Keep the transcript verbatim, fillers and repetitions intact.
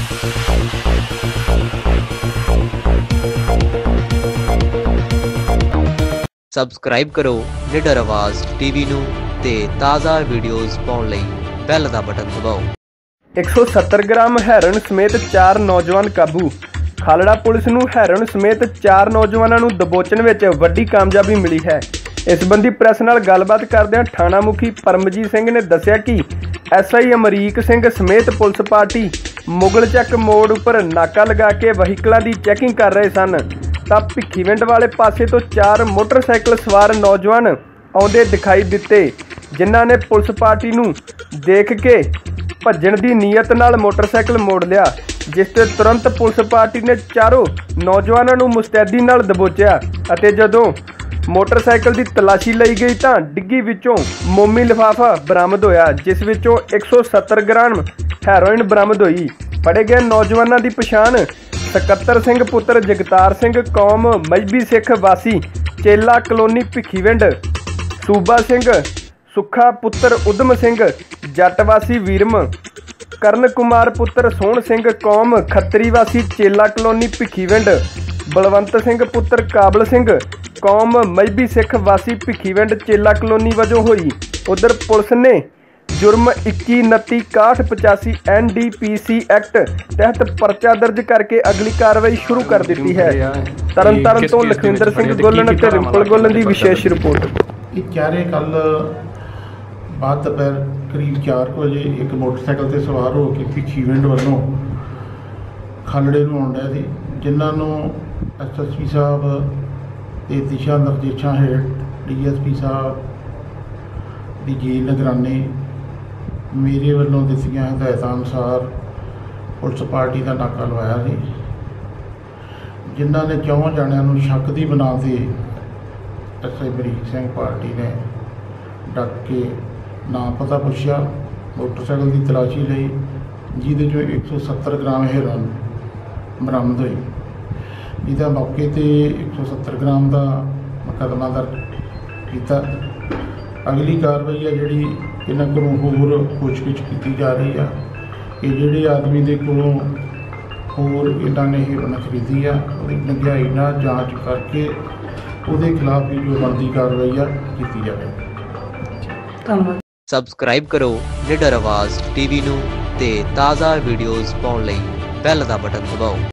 Subscribe करो निडर आवाज़ टीवी नू ते ताज़ा वीडियोज़ पाउण लई बैल दा बटन दबाओ। एक सौ सत्तर ग्राम हैरोइन समेत चार नौजवान काबू। खालड़ा पुलिस नूं हैरोइन समेत चार नौजवानों नूं दबोचण विच वड्डी कामयाबी मिली है। इस संबंधी प्रेस नाल गलबात करदिआं थाणा मुखी परमजीत सिंह ने दस्सिआ कि एस आई अमरीक सिंह समेत पुलिस पार्टी मुगल चक मोड़ उपर नाका लगा के वहीकलों की चैकिंग कर रहे सन तां भिखीविंड वाले पासे तो चार मोटरसाइकिल सवार नौजवान आउंदे दिखाई दिते, जिन्हां ने पुलिस पार्टी नूं देख के भज्जण दी नीयत नाल मोटरसाइकिल मोड़ लिया, जिस ते तुरंत पुलिस पार्टी ने चारों नौजवानों नूं मुस्तैदी नाल दबोचिया अते जदों मोटरसाइकिल की तलाशी लई गई तां डिग्गी विचों मोमी लिफाफा बरामद होया, जिस विचों एक सौ सत्तर ग्राम हैरोइन बरामद हुई। फड़े गए नौजवानों की पछाण सकत्तर सिंह पुत्र जगतार सिंह कौम मजबी सिख वासी चेला कलोनी भिखीविंड, सूबा सिंह सुखा पुत्र उधम सिंह जट वासी वीरम, करण कुमार पुत्र सोहण सिंह कौम खत्तरी वासी चेला कलोनी भिखीविंड, बलवंत सिंह पुत्र काबल सिंह कौम मजबी सिख वासी भिखीविंड चेला कलोनी वजों हुई। उधर पुलिस ने जुर्म इक्की उनती इकाहठ पचासी N D P C act तहत परचा दर्ज करके अगली कार्रवाई शुरू कर दी है। तरनतारन तो लखविंदर सिंह गोलन ते रिंपल गोलन की विशेष रिपोर्ट। चारे कल बाद दोपहर करीब चार बजे एक मोटरसाइकिल से सवार होकर भिखीविंड वालों खालड़े नूं आउंदा सी, जिन्होंने एस एस पी साहब के दिशा निर्देशों हेठ डी एस पी साहब की जेल निगरानी मेरे वालों दित्तियां हिदायतां अनुसार पुलिस पार्टी का नाका लवाया सी, जिन्हों ने चौं जाणियां नूं शक की बना से S I Amrik Singh party ने डक के ना पता पुछया, मोटरसाइकिल की तलाशी लई, जिहदे चों एक सौ सत्तर ग्राम हेरोइन बरामद हुई, जिहदा मौके ते एक सौ सत्तर ग्राम का मुकदमा दर्ज किया। अगली कार्रवाई है जिहड़ी इन्हां कोलों होर पुछगिछ की जा रही है कि जिहड़े आदमी दे कोलों होर इन्हां ने हेरोइन खरीदी है उहदी महंगाई नाल जांच करके उहदे खिलाफ भी जो बनती कार्रवाई है की जाए। धन्यवाद। सबसक्राइब करो निडर आवाज़ टीवी नूं ते ताज़ा वीडियोज़ पाउण लई बैल दा बटन दबाओ।